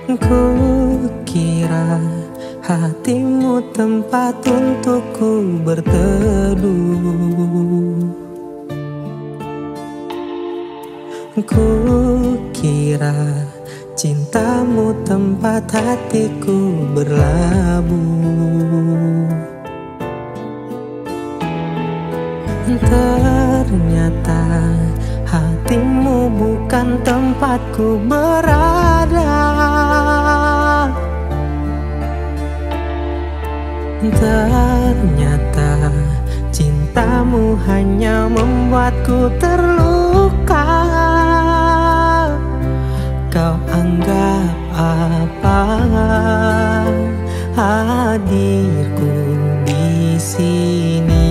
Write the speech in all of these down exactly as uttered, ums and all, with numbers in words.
Ku kira hatimu tempat untukku berteduh. Ku kira cintamu tempat hatiku berlabuh. Ternyata hatimu bukan tempatku berada. Ternyata cintamu hanya membuatku terluka. Kau anggap apa hadirku di sini?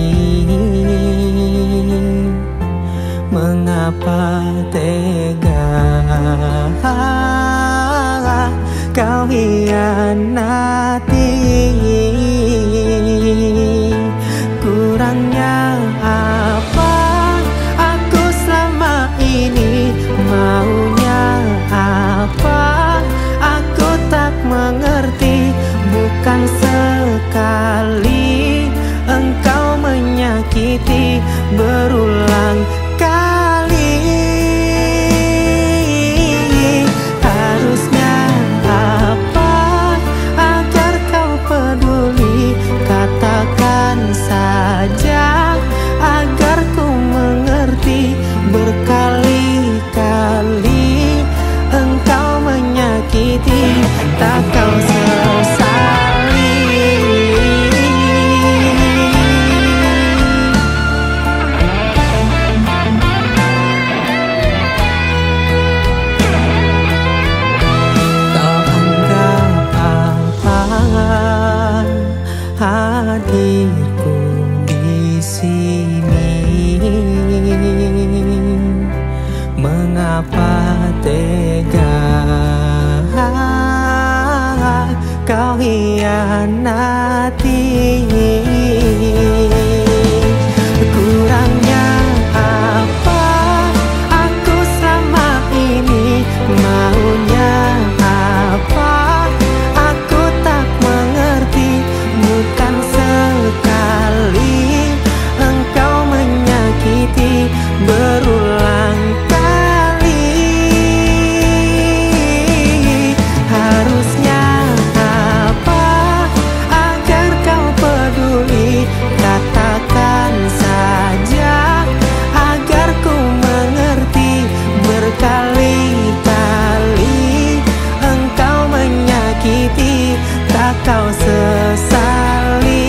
Mengapa tega kau hianati? Kurangnya apa aku selama ini? Maunya apa aku tak mengerti. Bukan sekali engkau menyakiti, berulang kali. Harusnya apa agar kau peduli? Katakan saja agar ku mengerti. Berkali-kali engkau menyakiti, tak kau sesali. Kau anggap apa hadirku di sini? Mengapa tega kau hianati? Kurangnya apa aku selama ini? Maunya apa aku tak mengerti. Bukan sekali engkau menyakiti, berulang kali. Harusnya apa agar kau peduli? Katakan saja agar ku mengerti. Berkali-kali engkau menyakiti, tak kau sesali.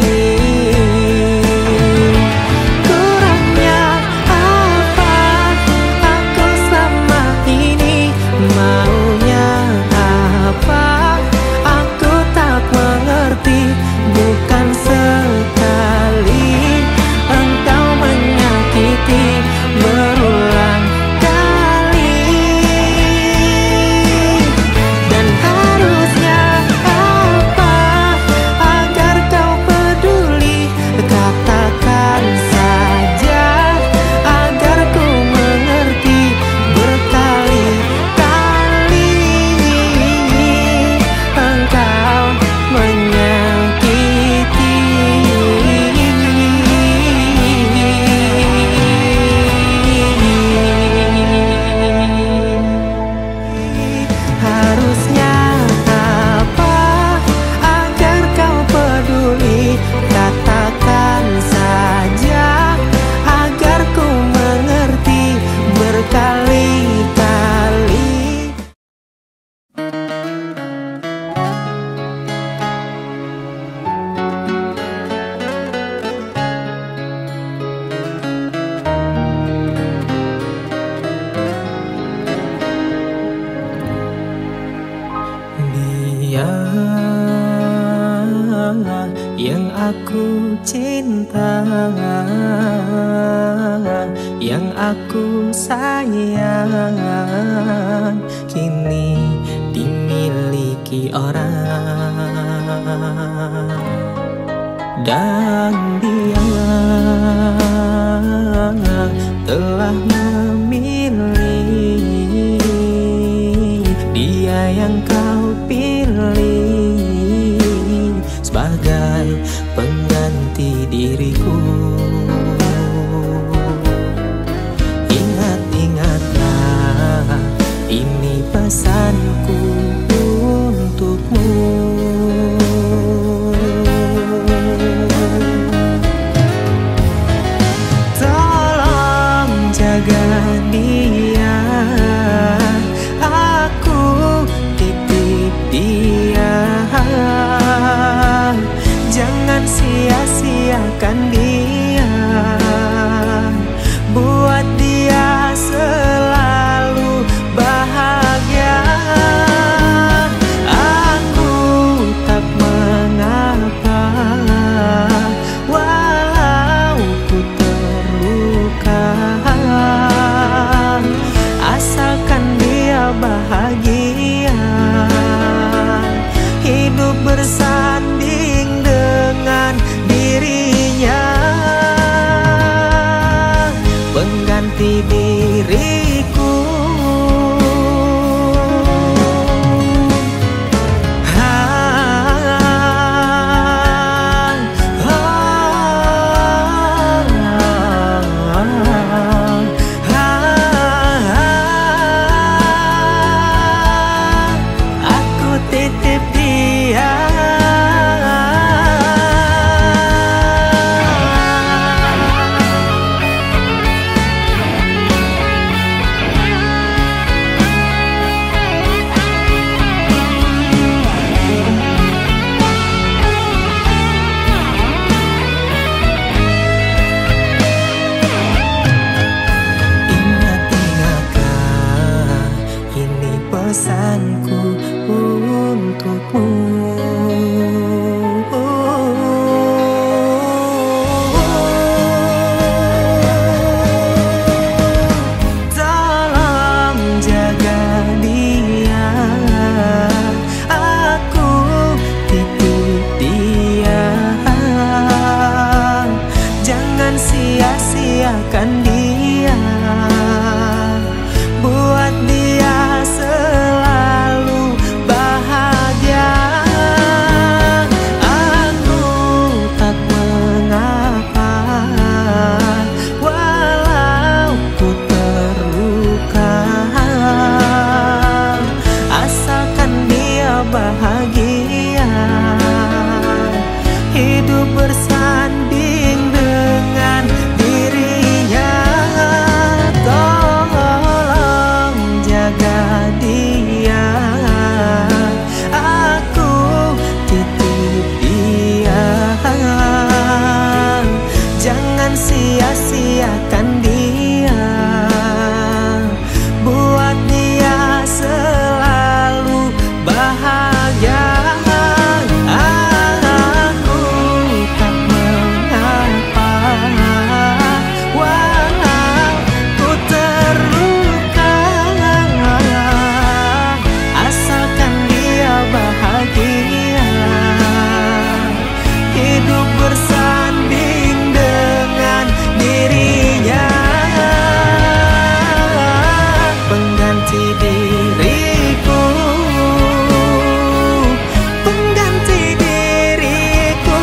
Kurangnya apa aku selama ini? Maunya apa aku tak mengerti. Bukan sekali engkau menyakiti, berulang kali. Dan harusnya apa agar kau peduli? Katakan saja agar ku mengerti. Berkali-kali engkau menyakiti. Harusnya apa agar kau peduli? Katakan saja agar ku mengerti. Berkali-kali. Dia yang aku cinta, yang aku sayang, kini dimiliki orang. Dan dia telah memilih, dia dia yang kau pilih sebagai pengganti diriku. Ingat-ingatlah, ini pesanku untukmu. Tolong jaga dia, aku titip dia. Jangan sia-siakan dia, buat dia selalu bahagia. Aku tak mengapa walau ku terluka, asalkan dia bahagia, hidup bersanding dengan dirinya, pengganti diriku. Aku titip dia. Ingat-ingatlah, ini pesanku untukmu. Tolong jaga dia, aku titip dia. Jangan sia-siakan dia, buat dia selalu bahagia. Aku tak mengapa walau ku terluka, asalkan dia bahagia, hidup bersanding dengan dirinya. Tolong jaga dia, aku titip dia. Jangan sia-siakan dia, buat dia selalu bahagia. Aku tak mengapa walau ku terluka, asalkan dia bahagia, hidup bersanding dengan dirinya, pengganti diriku, pengganti diriku,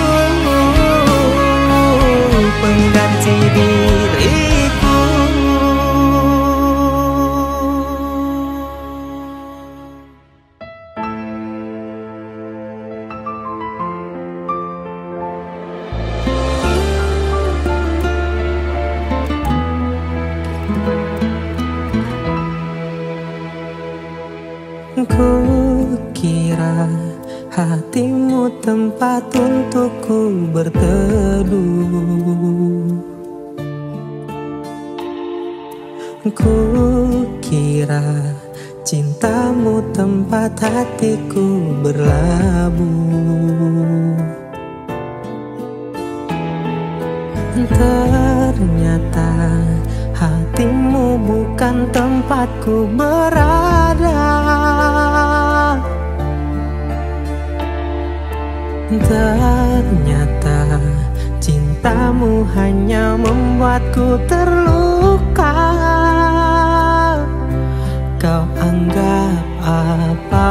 pengganti diriku. Ku kira hatimu tempat untukku berteduh. Ku kira cintamu tempat hatiku berlabuh. Ternyata hatimu bukan tempatku berada. Ternyata cintamu hanya membuatku terluka. Kau anggap apa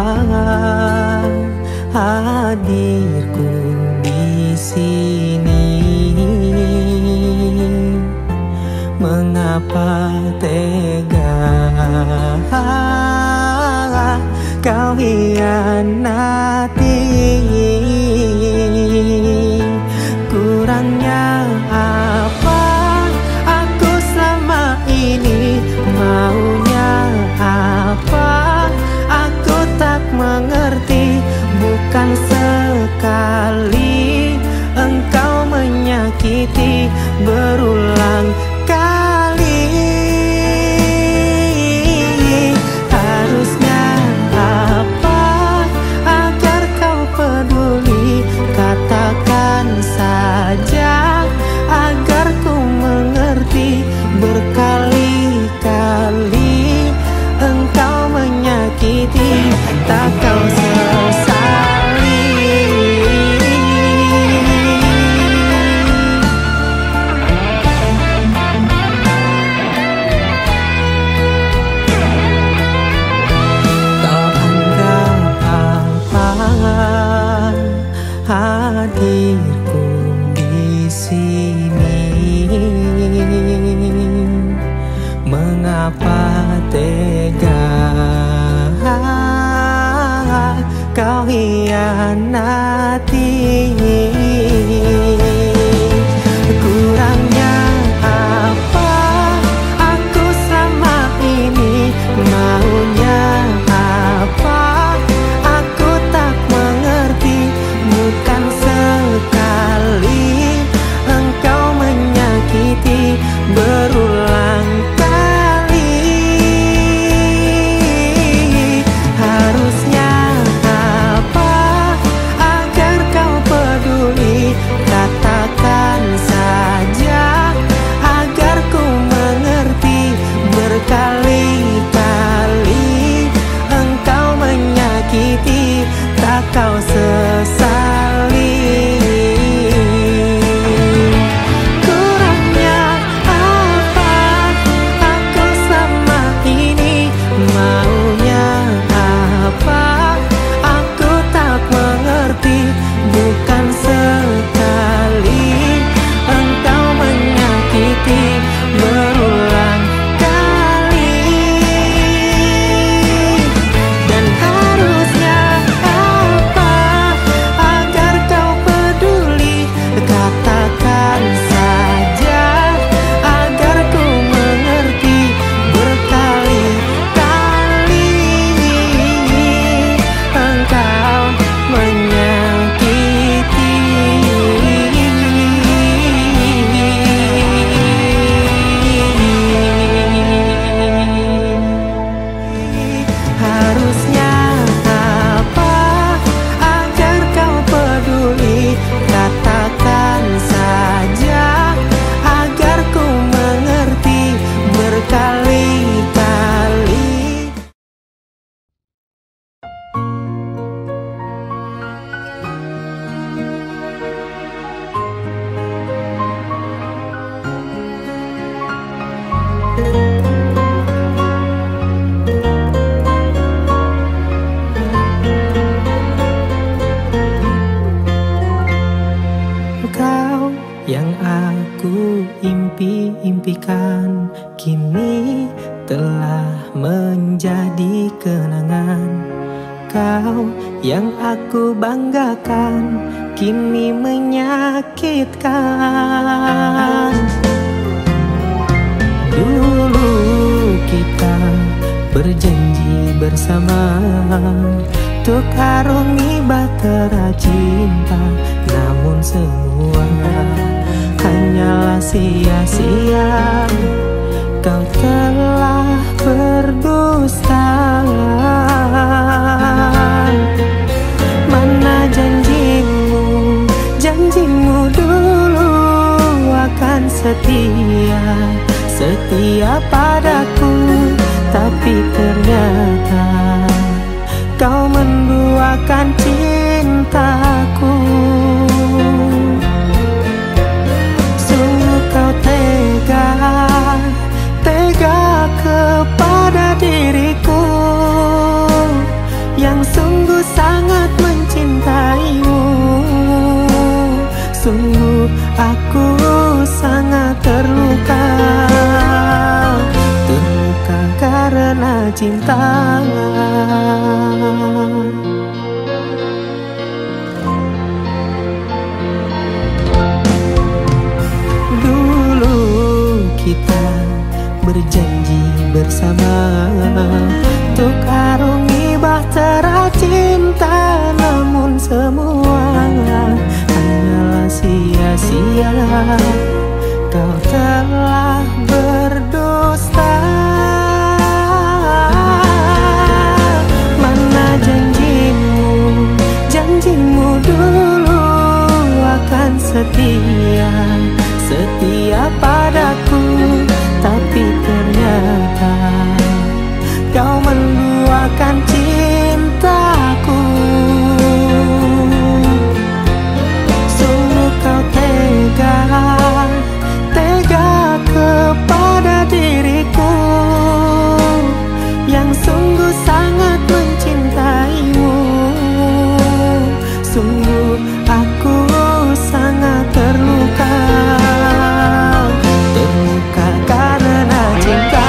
hadirku di sini? Mengapa tega kau hianati? Kurangnya apa aku selama ini? Maunya apa aku tak mengerti. Bukan sekali engkau menyakiti, berulang kali. Harusnya apa agar kau peduli? Katakan saja agar ku mengerti. Berkali-kali engkau menyakiti, tak kau sesali. Kau anggap apa hadirku di sini? Mengapa tega kau hianati? Kurangnya apa aku selama ini? Maunya apa aku tak mengerti. Bukan sekali engkau menyakiti, berulang kali. Harusnya apa agar kau peduli? Katakan saja agar ku mengerti. Berkali-kali engkau menyakiti, tak kau sesali. Kurangnya apa aku selama ini? Maunya apa aku tak mengerti. Bukan sekali engkau menyakiti, berulang kali. Dan harusnya apa agar kau peduli? Katakan saja agar ku mengerti. Berkali-kali engkau menyakiti. Harusnya apa agar kau peduli? Katakan saja agar ku mengerti. Berkali-kali. Kau yang aku impi-impikan kini telah menjadi kenangan. Kau yang aku banggakan kini menyakitkan. Dulu kita berjanji bersama untuk harungi bahtera cinta, namun semua hanyalah sia-sia. Kau telah berdusta. Mana janjimu, janjimu dulu akan setia, setia padaku. Tapi ternyata kau menduakan cintaku. Sungguh kau tega, tega kepada diriku. sungguh sangat mencintaimu. Sungguh aku sangat terluka, terluka karena cinta. Dulu kita berjanji bersama untuk arungi bahtera cinta, namun semua hanyalah sia-sia. Kau telah berdusta. Mana janjimu, janjimu dulu akan setia, setia padaku, tapi ternyata kau menduakan cintaku. Sungguh kau tega, tega kepada diriku yang sungguh sangat mencintaimu. Sungguh aku sangat terluka, terluka karena cinta.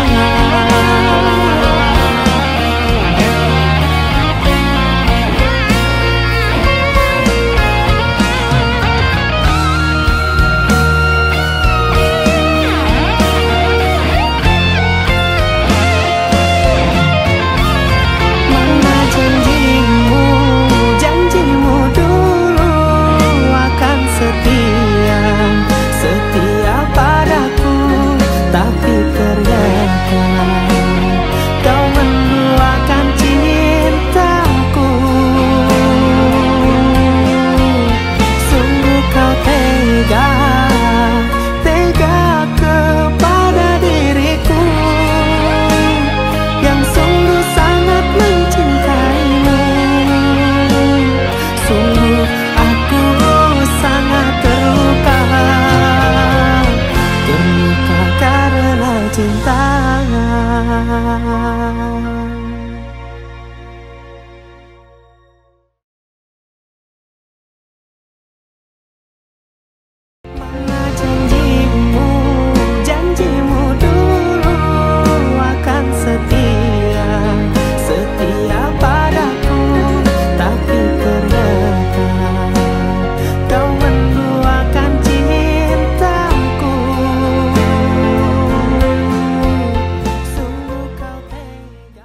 Mana janjimu, janjimu dulu akan setia, setia padaku, tapi ternyata kau menduakan cintaku. Sungguh kau tega, tega kepada diriku yang sungguh sangat mencintaimu. Sungguh aku sangat terluka, terluka karena cinta. Mana janjimu, janjimu dulu akan setia, setia padaku, tapi ternyata kau menduakan cintaku. Sungguh kau tega.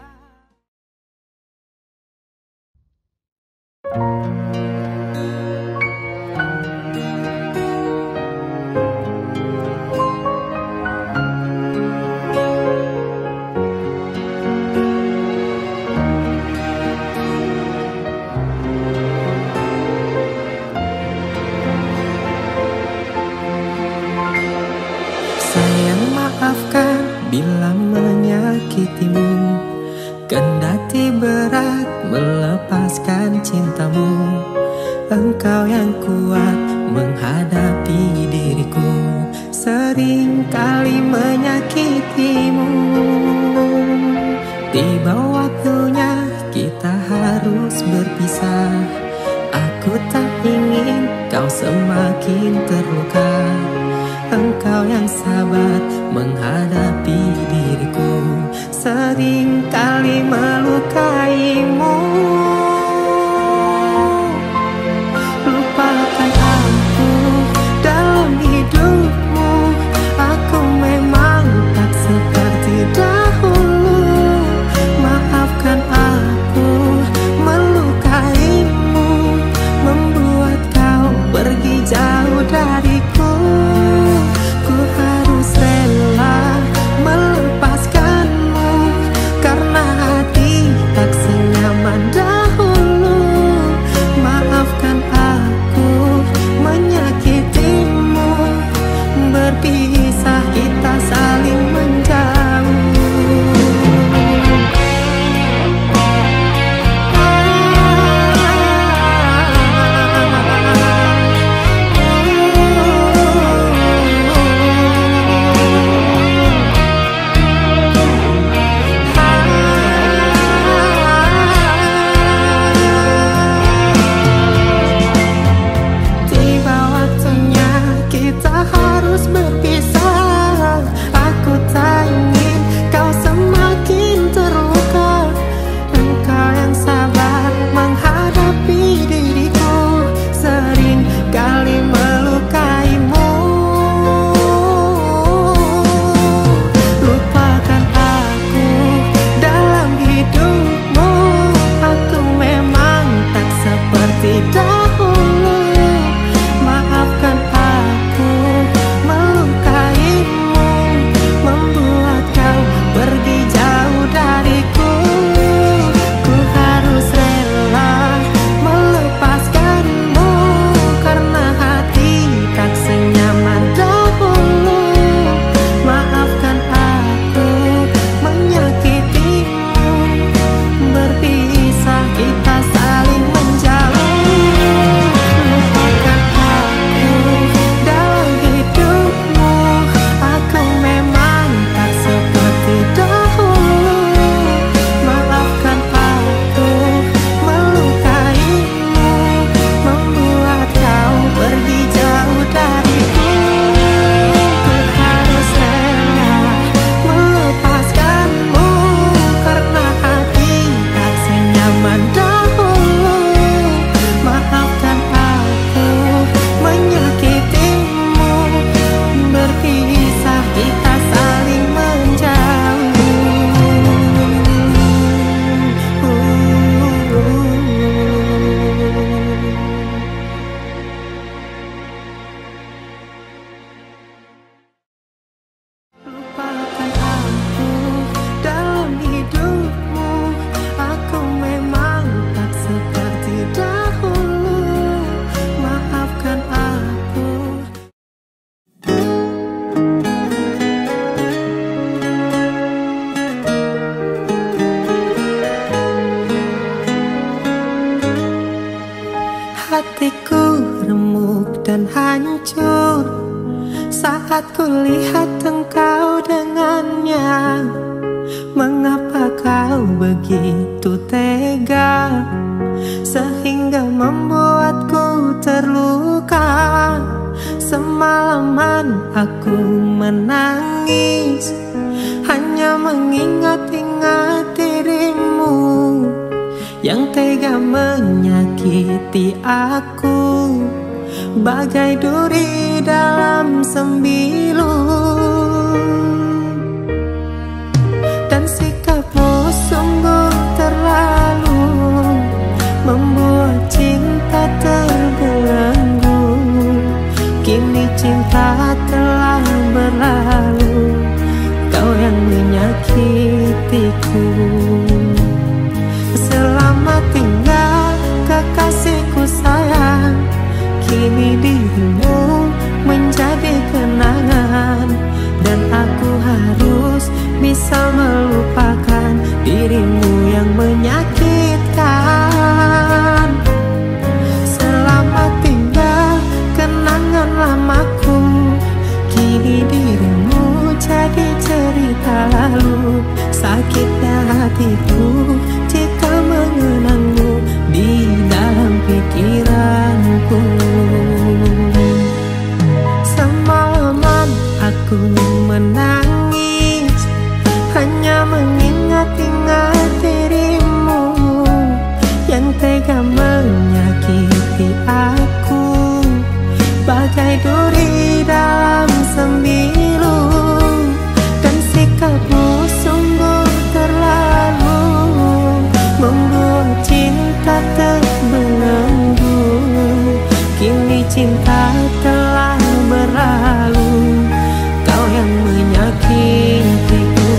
Sayang, maafkan bila menyakitimu, kendati berat melepaskan cintamu. Engkau yang kuat menghadapi diriku, sering kali menyakitimu. Tiba waktunya kita harus berpisah. Aku tak ingin kau semakin terluka. Engkau yang sabar menghadapi diriku, sering kali melukaimu. Lupakan aku dalam hidupmu, aku memang tak seperti dahulu. Maafkan aku melukaimu, membuat kau pergi jauh dariku. Ku harus rela melepaskanmu, karena hati tak senyaman dan hatiku remuk dan hancur saat kulihat engkau dengannya. Mengapa kau begitu tega sehingga membuatku terluka? Semalaman aku menangis hanya mengingat-ingat dirimu yang tega menyakiti aku bagai duri dalam sembilu. Dan sikapmu sungguh terlalu membuat cinta terbelenggu. Kini cinta telah berlalu, kau yang menyakitiku. Selamat tinggal kekasihku sayang, kini dirimu menjadi kenangan. Dan aku harus bisa melupakan dirimu yang menyakitkan. Selamat tinggal kenangan lamaku, kini dirimu jadi cerita lalu. Sakitnya hatiku jika mengenangmu di dalam pikiranku. Semalaman aku menangis hanya mengingat-ingat dirimu yang tega menyakiti aku bagai duri dalam sembilu. Dan sikapmu sungguh terlalu membuat cinta terbelenggu. Kini cinta telah berlalu, kau yang menyakitiku.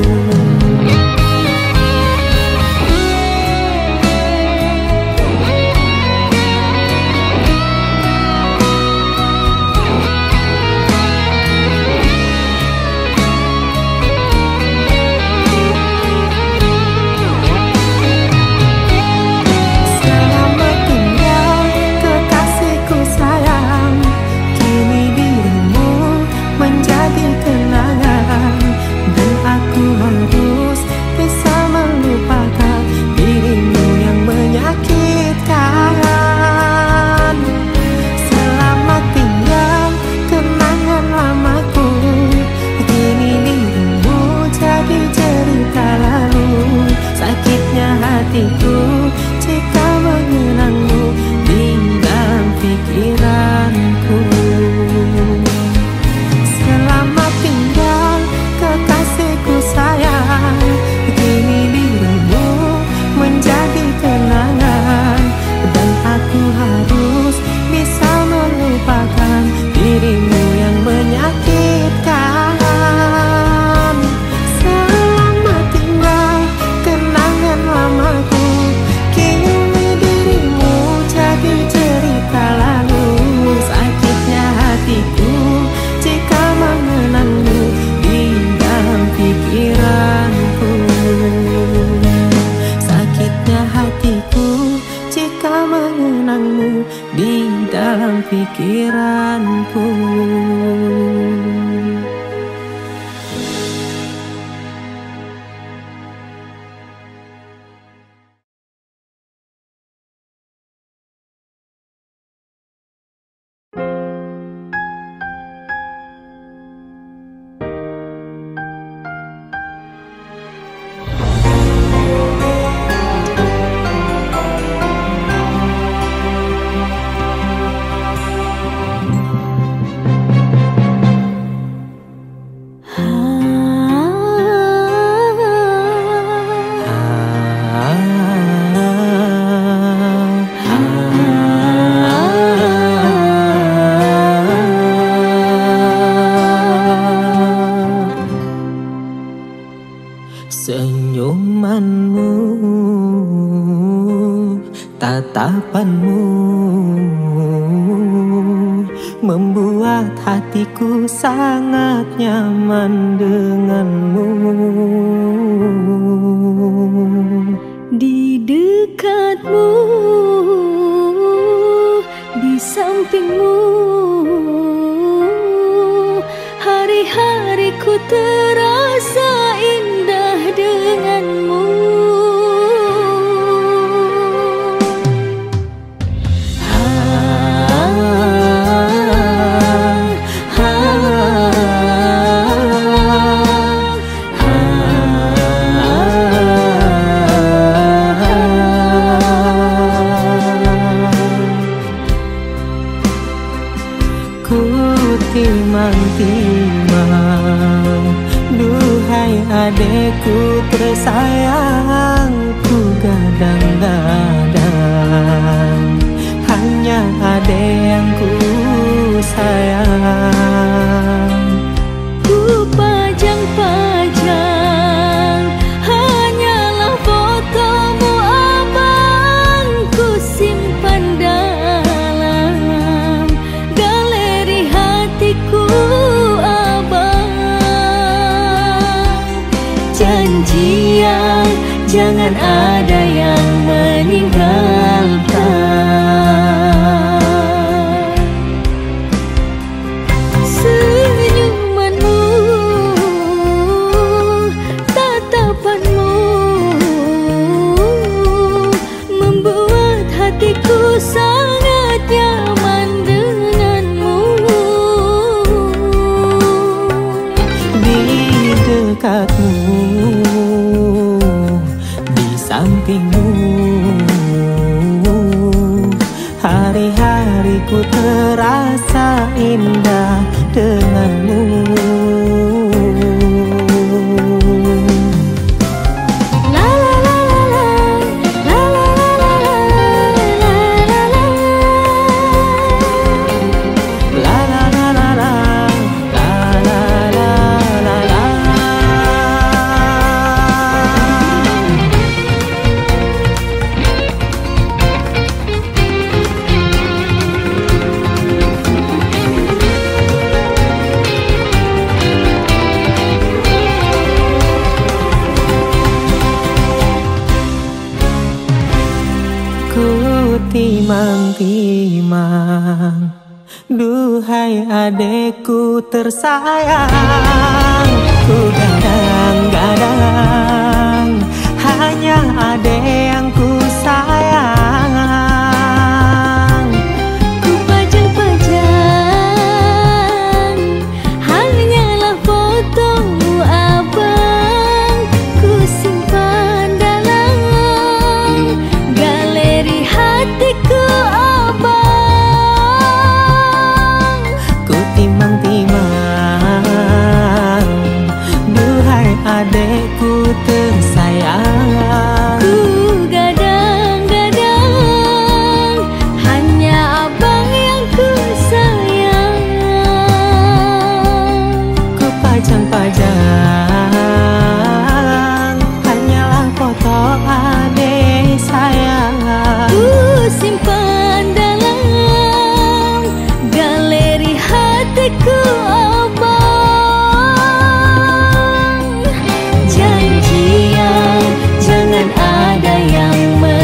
Hatiku jika mengenangmu di dalam pikiranku. Selamat tinggal kekasihku sayang, kini dirimu menjadi kenangan. Dan aku harus bisa melupakan dirimu yang menyakitkan. Selamat tinggal kenangan lamaku, kini dirimu jadi cerita lalu. Sakitnya hatiku jika mengenangmu di dalam pikiranku. Sakitnya hatiku jika mengenangmu di dalam pikiranku. Senyumanmu, tatapanmu membuat hatiku sangat nyaman denganmu. Di dekatmu terasa indah denganmu. Ku timang-timang, duhai adekku tersayang, ku gadang-gadang, hanya adek yang ku sayang. Ku pajang-pajang, hanyalah fotomu abang, ku simpan dalam galeri hatiku abang. Janjian, jangan ada yang meninggalkan. Senyumanmu, tatapanmu membuat hatiku sangat nyaman denganmu. Di dekatmu, di sampingmu, hari-hariku terasa indah denganmu. La la la la la, la la la la la, la la la la. La la la la la, la la la la la. Ku timang-timang, duhai adekku tersayang, ku gadang-gadang, hanya adek yang ku sayang. Ku pajang-pajang, hanyalah fotomu abang, ku simpan dalam galeri hatiku abang. Ku timang-timang, duhai adekku tersayang. Ku gadang-gadang, hanya abang yang ku sayang. Ku pajang-pajang, hanyalah foto adek sayang. Ku simpan dalam galeri hatiku abang. Janjian, jangan ada yang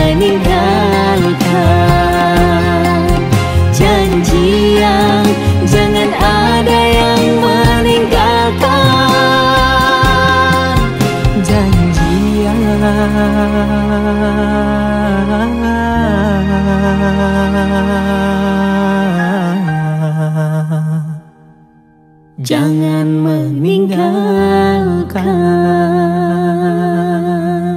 meninggalkan. Janjian, jangan ada yang meninggalkan. Janjian, jangan meninggalkan.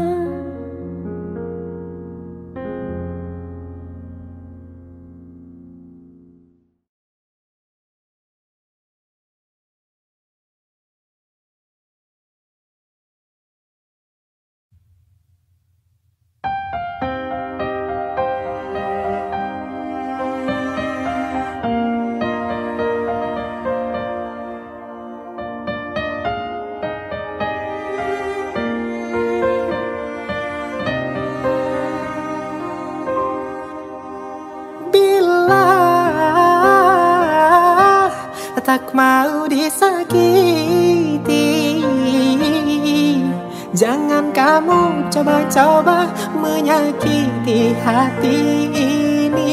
Tak mau disakiti, jangan kamu coba-coba menyakiti hati ini.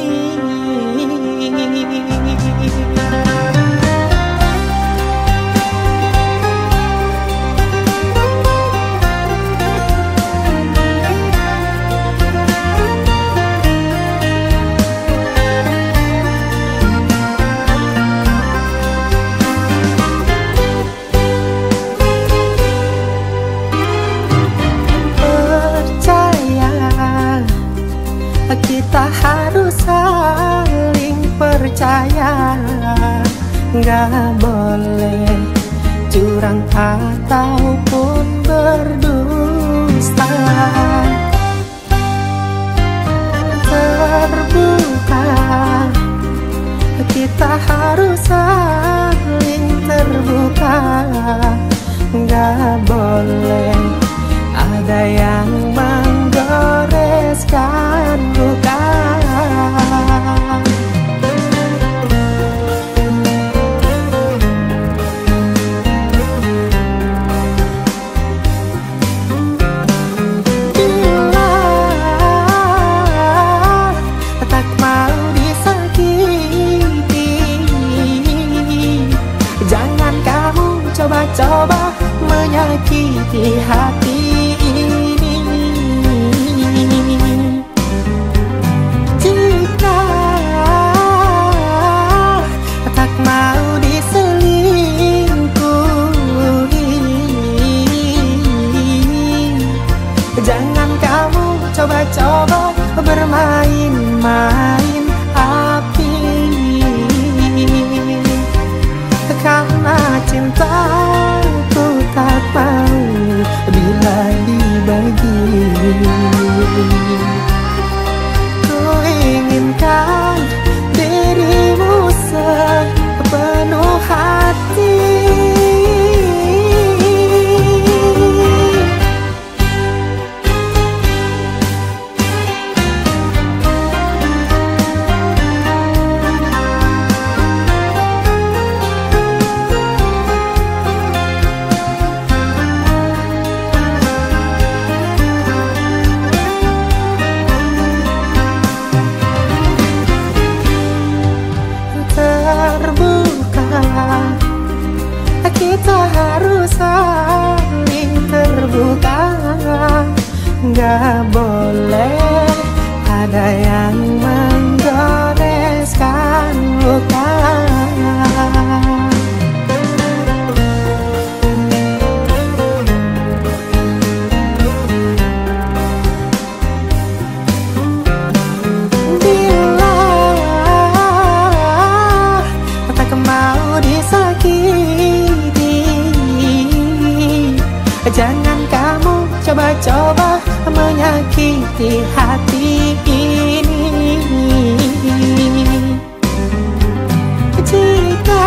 Gak boleh curang ataupun berdusta. Terbuka, kita harus saling terbuka. Gak boleh ada yang menggoreskan luka. Coba menyakiti hati ini. Jika tak mau diselingkuhi, jangan kamu coba-coba bermain-main api. Karena cintaku tak mau bila dibagi. Ku inginkan dirimu sepenuh hati. Kita harus saling terbuka. Gak boleh ada yang menggoreskan luka. Bila tak mau disakiti, jangan kamu coba-coba menyakiti hati ini. Jika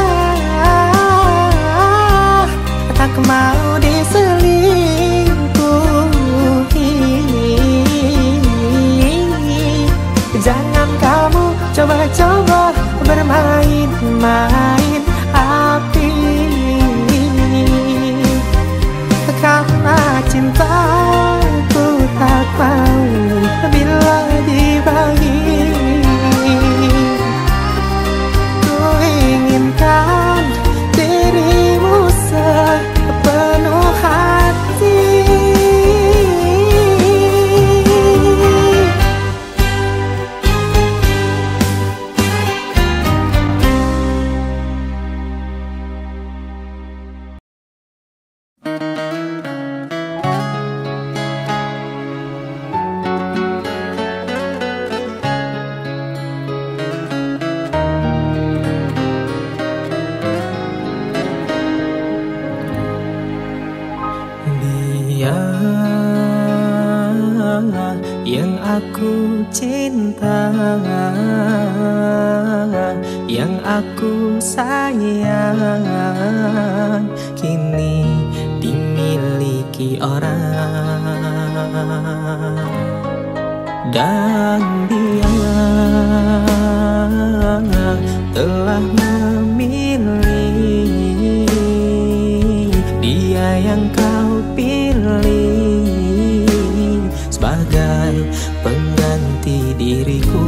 tak mau diselingkuhi, jangan kamu coba-coba bermain-main api. Karena cintaku tak mau bila dibagi. Ku inginkan dirimu sepenuh hati. Yang aku cinta, yang aku sayang, kini dimiliki orang. Dan dia telah memilih, dia yang kau pilih sebagai pengganti diriku.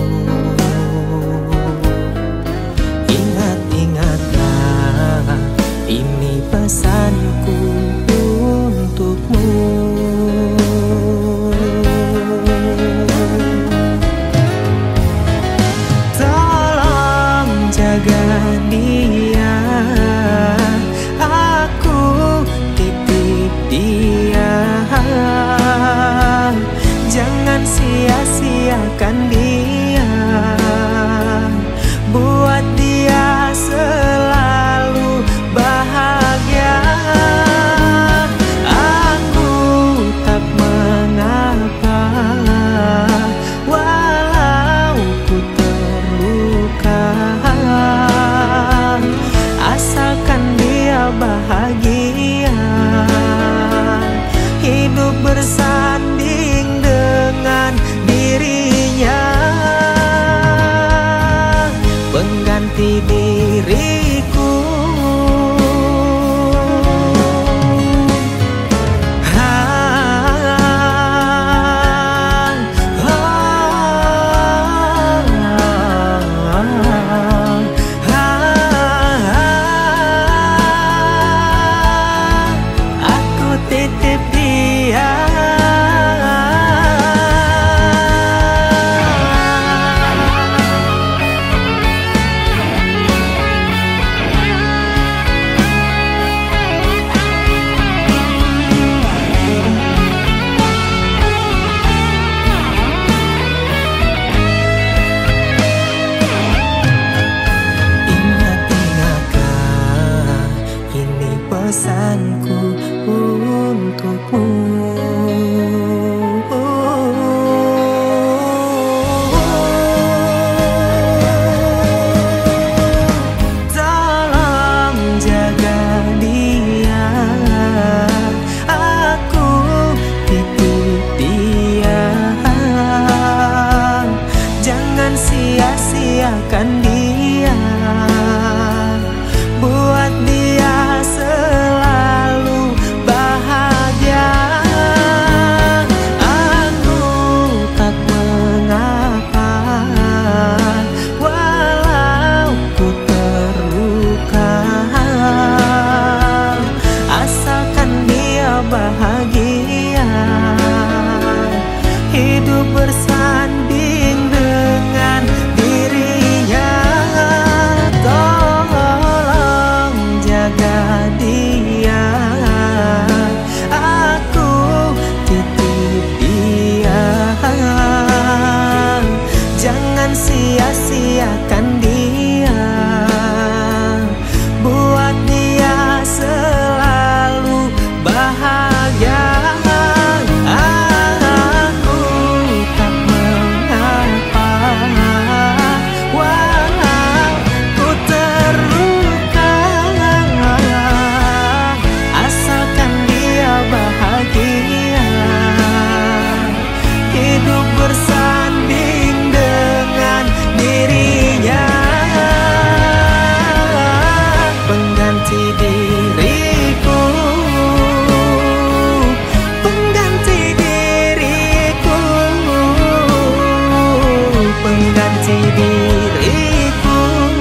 Ingat-ingatlah, ini pesanku untukmu. Tolong jaga dia, aku titip dia. Jangan sia-siakan dia, buat dia selalu ku terluka, asalkan dia bahagia. Hidup bersanding dengan dirinya, pengganti diriku. Pesanku untukmu, tolong jaga dia, aku titip dia. Jangan sia-siakan dia, buat dia selalu bahagia. Aku tak mengapa, walau ku terluka, asalkan dia bahagia. Hidup bersanding dengan dirinya, tolong jaga dia, aku titip dia. Jangan sia-siakan dia, buat dia selalu bahagia. Aku tak mengapa, walau ku terluka, asalkan dia bahagia. Hidup bersanding dengan dirinya, pengganti diriku, pengganti diriku, pengganti diriku.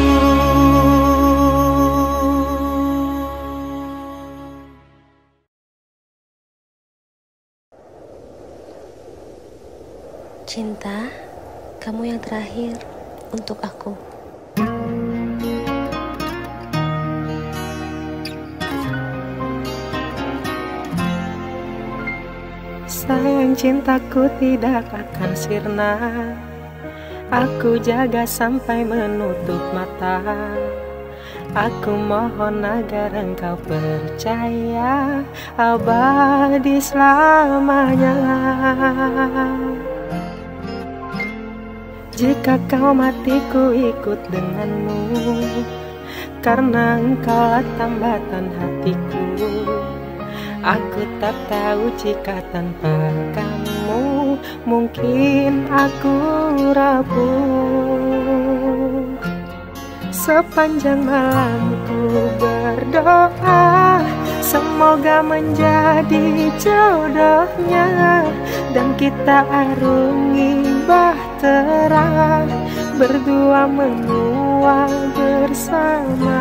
Cinta, kamu yang terakhir untuk aku. Sayang, cintaku tidak akan sirna, aku jaga sampai menutup mata. Aku mohon agar engkau percaya abadi selamanya. Jika kau mati ku ikut denganmu, karena engkaulah tambatan hatiku. Aku tak tahu jika tanpa kamu mungkin aku rapuh. Sepanjang malam ku berdoa, semoga menjadi jodohnya, dan kita arungi bahtera, berdua menua bersama.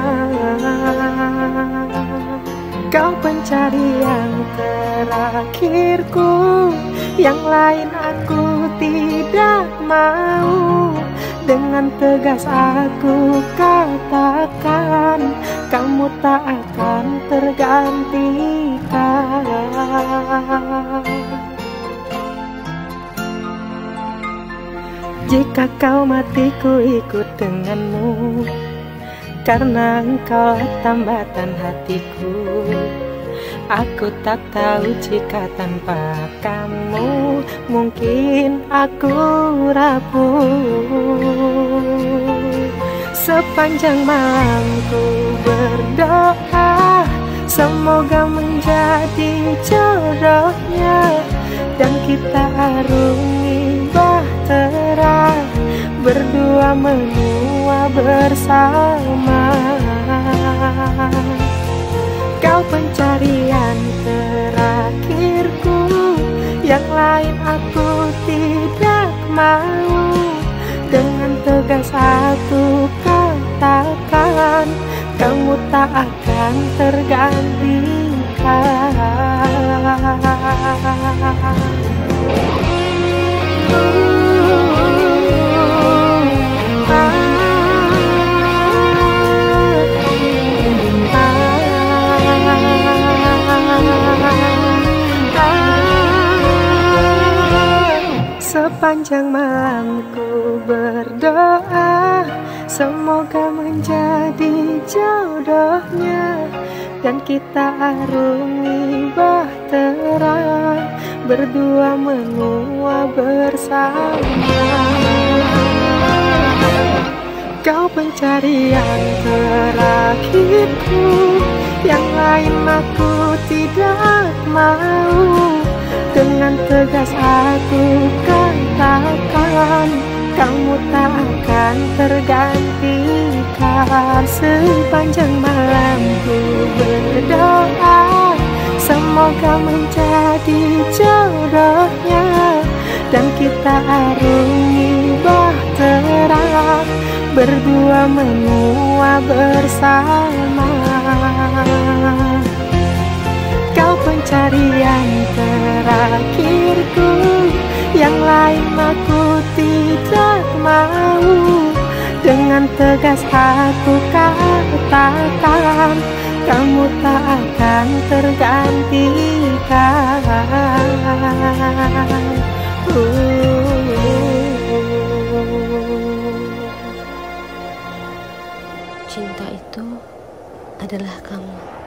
Kau pencarian terakhirku, yang lain aku tidak mau. Dengan tegas aku katakan, kamu tak akan tergantikan. Jika kau mati ku ikut denganmu, karena engkau tambatan hatiku. Aku tak tahu jika tanpa kamu mungkin aku rapuh. Sepanjang malam ku berdoa, semoga menjadi jodohnya, dan kita arungi bahtera, berdua menua bersama. Kau pencarian terakhirku, yang lain aku tidak mau. Dengan tegas aku katakan, kamu tak akan tergantikan. Sepanjang malam ku berdoa, semoga menjadi jodohnya, dan kita arungi bahtera, berdua menua bersama. Kau pencarian terakhirku, yang lain aku tidak mau. Dengan tegas aku katakan, kamu tak akan tergantikan. Sepanjang malam ku berdoa, semoga menjadi jodohnya, dan kita arungi bahtera, berdua menua bersama. Kau pencarian terakhirku, yang lain aku tidak mau. Dengan tegas aku katakan, kamu tak akan tergantikan. Cinta itu adalah kamu.